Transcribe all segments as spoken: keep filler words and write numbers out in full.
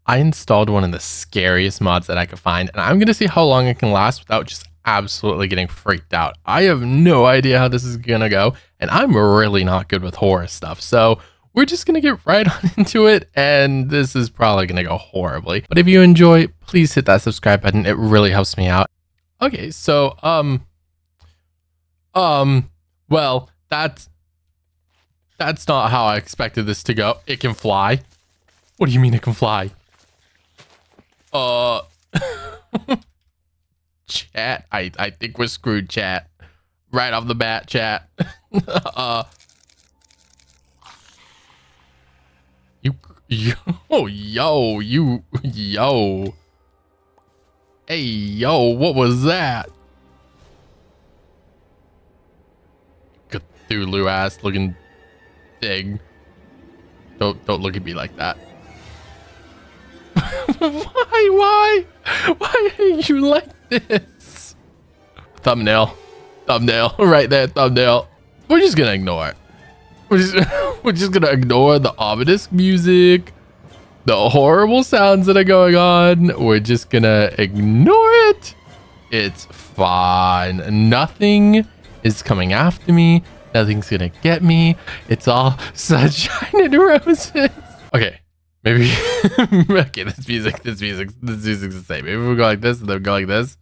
I installed one of the scariest mods that I could find, and I'm going to see how long it can last without just absolutely getting freaked out. I have no idea how this is going to go, and I'm really not good with horror stuff, so we're just going to get right on into it, and this is probably going to go horribly. But if you enjoy, please hit that subscribe button. It really helps me out. Okay, so, um, um, well, that's, that's not how I expected this to go. It can fly. What do you mean it can fly? Uh, chat, I, I think we're screwed, chat. Right off the bat, chat. uh, you, yo, yo, you, yo. Hey, yo, what was that? Cthulhu ass looking thing. Don't, don't look at me like that. Why, why? Why are you like this? Thumbnail. Thumbnail. Right there, thumbnail. We're just gonna ignore it. We're just, we're just gonna ignore the ominous music, the horrible sounds that are going on. We're just gonna ignore it. It's fine. Nothing is coming after me. Nothing's gonna get me. It's all sunshine and roses. Okay. Maybe, okay, this music, this music, this music's the same. Maybe we go like this and then go like this.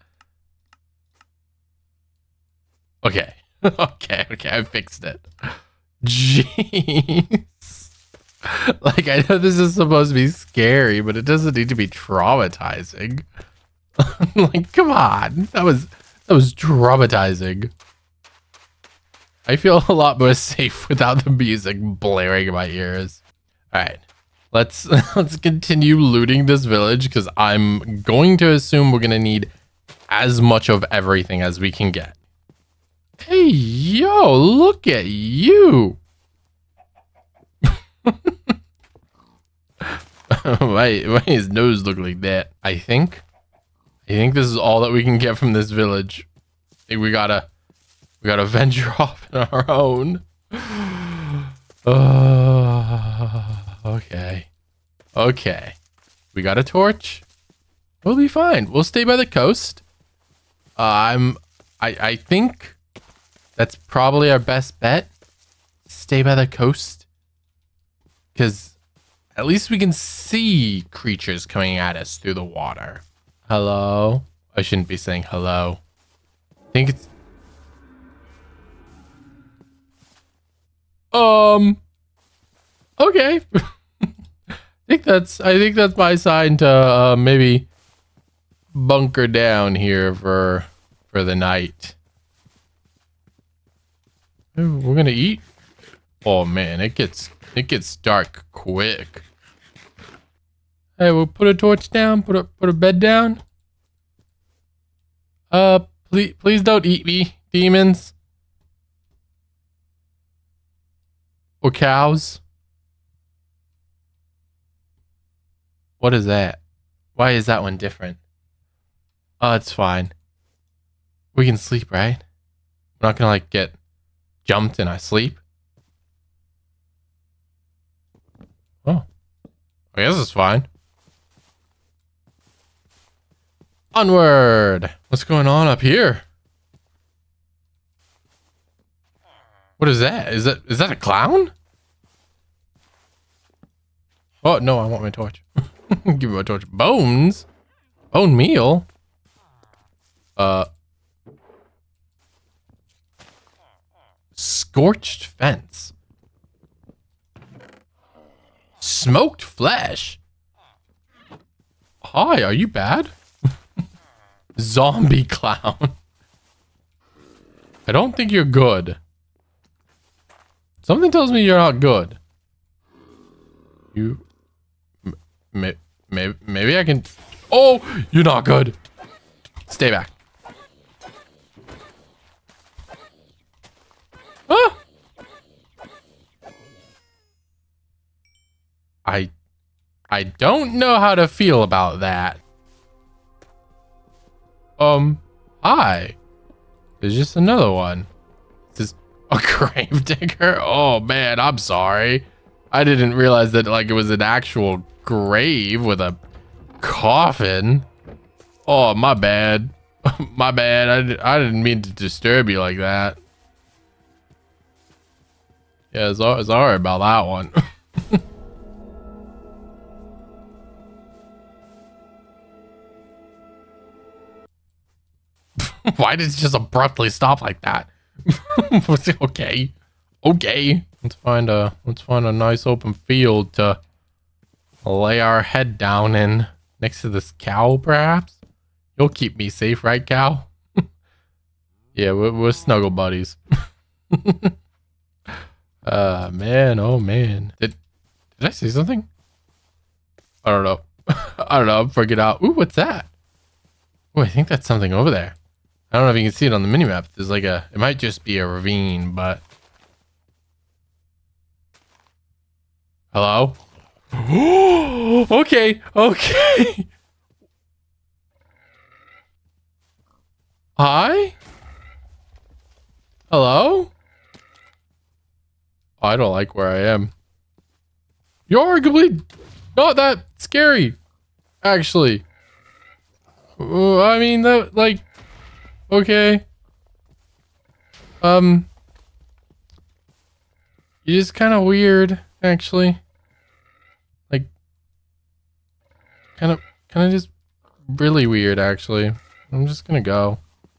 Okay, okay, okay, I fixed it. Jeez. Like, I know this is supposed to be scary, but it doesn't need to be traumatizing. Like, come on, that was, that was traumatizing. I feel a lot more safe without the music blaring in my ears. All right. Let's let's continue looting this village because I'm going to assume we're gonna need as much of everything as we can get. Hey, yo, look at you. why, why his nose look like that? I think I think this is all that we can get from this village. I think we gotta we gotta venture off on our own. Uh, okay. Okay. We got a torch. We'll be fine. We'll stay by the coast. Uh, I'm I I think that's probably our best bet. Stay by the coast. Cause at least we can see creatures coming at us through the water. Hello? I shouldn't be saying hello. I think it's Um Okay. I think that's I think that's my sign to uh, maybe bunker down here for for the night. Ooh, we're gonna eat. Oh man, it gets it gets dark quick. Hey, we'll put a torch down. Put a put a bed down. Uh, please please don't eat me, demons. Or cows. What is that? Why is that one different? Oh, it's fine. We can sleep, right? We're not gonna like get jumped in our sleep. Oh, I guess it's fine. Onward! What's going on up here? What is that? Is that is that a clown? Oh no, I want my torch. Give me my torch. Bones? Bone meal? Uh. Scorched fence. Smoked flesh. Hi, are you bad? Zombie clown. I don't think you're good. Something tells me you're not good. You... Maybe, maybe, maybe I can... Oh, you're not good. Stay back. Ah! I... I don't know how to feel about that. Um, hi. There's just another one. This is a grave digger? Oh man, I'm sorry. I didn't realize that like it was an actual grave with a coffin? Oh, my bad. My bad. I, di- I didn't mean to disturb you like that. Yeah, so- sorry about that one. Why did it just abruptly stop like that? Okay. Okay. Let's find a let's find a nice open field to lay our head down in, next to this cow, perhaps. You'll keep me safe, right, cow? Yeah, we're, we're snuggle buddies. Uh man, oh man. Did did I say something? I don't know. I don't know. I'm freaking out. Ooh, what's that? Oh, I think that's something over there. I don't know if you can see it on the minimap. There's like a, it might just be a ravine, but. Hello? Okay, okay. Hi? Hello? I don't like where I am. You're arguably not that scary, actually. Uh, I mean, that, like, okay. Um, you're just kind of weird, actually. Like, kind of, kind of just really weird, actually. I'm just gonna go.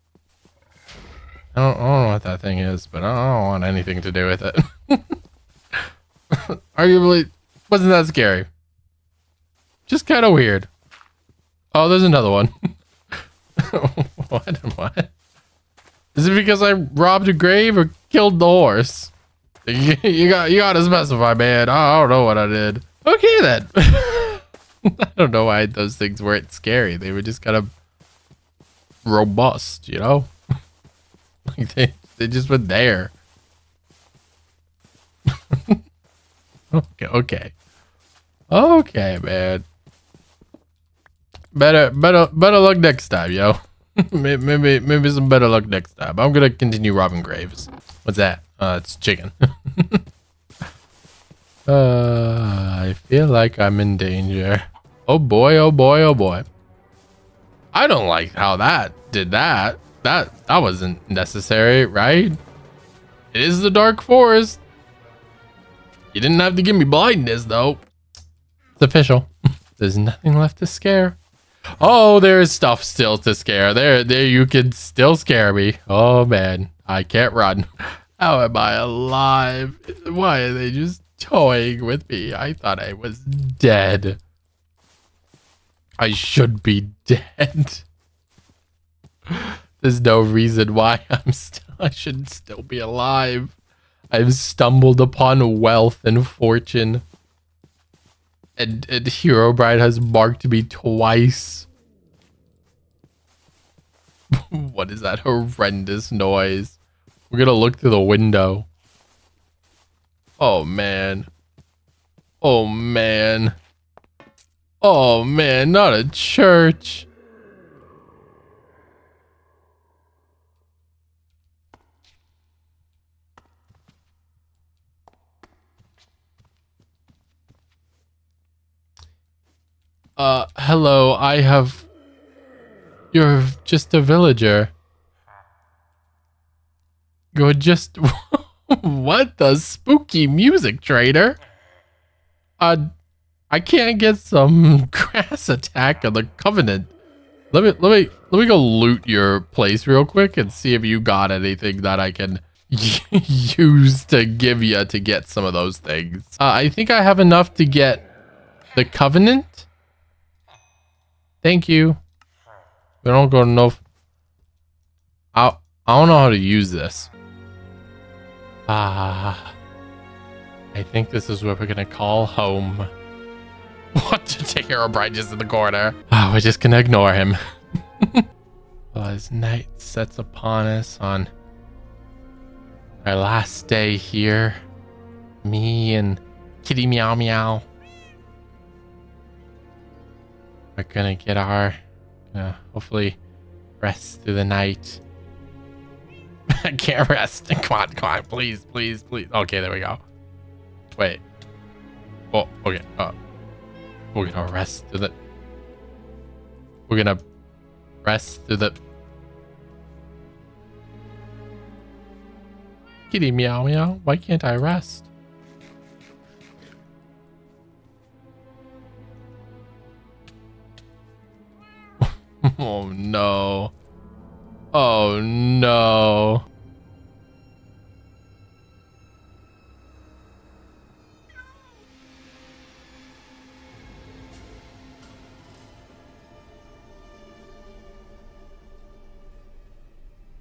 I don't, I don't know what that thing is, but I don't want anything to do with it. Arguably, wasn't that scary. Just kind of weird. Oh, there's another one. What? What? Is it because I robbed a grave or killed the horse? You, you got, you gotta specify, man. I don't know what I did. Okay then. I don't know why those things weren't scary. They were just kind of robust, you know? Like they, they just were there. Okay, okay. Okay, man. Better, better, better luck next time, yo. maybe, maybe some better luck next time. I'm gonna continue robbing graves. What's that? Uh, it's chicken. uh, I feel like I'm in danger. Oh boy, oh boy, oh boy. I don't like how that did that. That, that wasn't necessary, right? It is the dark forest. You didn't have to give me blindness, though. It's official. There's nothing left to scare. Oh, there's stuff still to scare. There, there, you can still scare me. Oh, man. I can't run. How am I alive? Why are they just toying with me? I thought I was dead. I should be dead. There's no reason why I'm still, I should still be alive. I've stumbled upon wealth and fortune. And, and Herobrine has marked me twice. What is that horrendous noise? We're gonna look through the window. Oh, man. Oh, man. Oh, man, not a church. Uh, hello, I have... You're just a villager. You're just... What the spooky music, trader? Uh, I can't get some grass attack on the Covenant. Let me, let me, let me go loot your place real quick and see if you got anything that I can use to give you to get some of those things. Uh, I think I have enough to get the Covenant. Thank you. We don't go enough. I I don't know how to use this. Ah, I think this is what we're gonna call home. What to take Herobrine just in the corner? Ah, we're just gonna ignore him. Well, as night sets upon us on our last day here, me and Kitty Meow Meow. We're gonna get our, uh, hopefully, rest through the night. I can't rest. Come on, come on, please, please, please. Okay, there we go. Wait. Oh, okay. Uh, we're gonna rest through the. We're gonna press through the kitty meow meow. Why can't I rest? Oh no. Oh no.